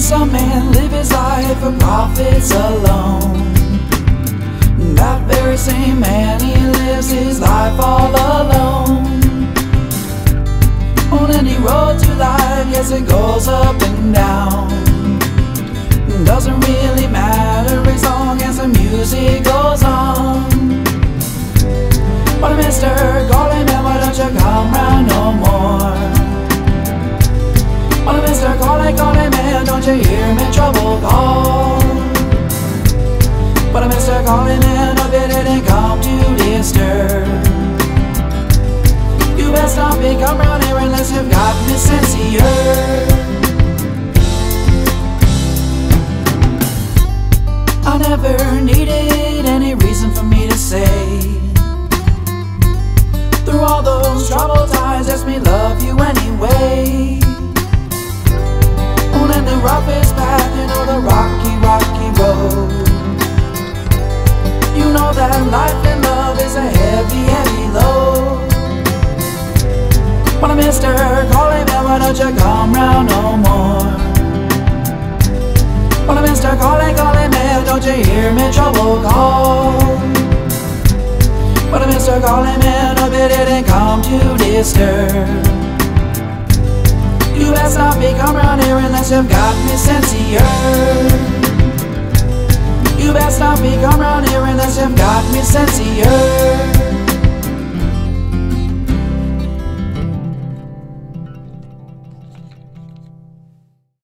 Some man live his life for profits alone. That very same man, he lives his life all alone. On any road to life, yes, it goes up and down. Doesn't really matter as long as the music goes on. But mister, call him man, why don't you come round no more? But mister, call him man, don't you hear me trouble call? But mister, call him man, hope you didn't come to disturb. You best not be come round here unless you've got me sincere. I never needed any reason for me to say, through all those troubled times, just me love you anyway. On the roughest path, you know, the rocky, rocky road. You know that life and love is a heavy, heavy load. But mister, call him man, why don't you come round no more? But mister, call him man, don't you hear me trouble call? But mister, call him man, hope you didn't come to disturb. You best not be come round here unless you've got me sincere. You best not be come round here unless you've got me sincere.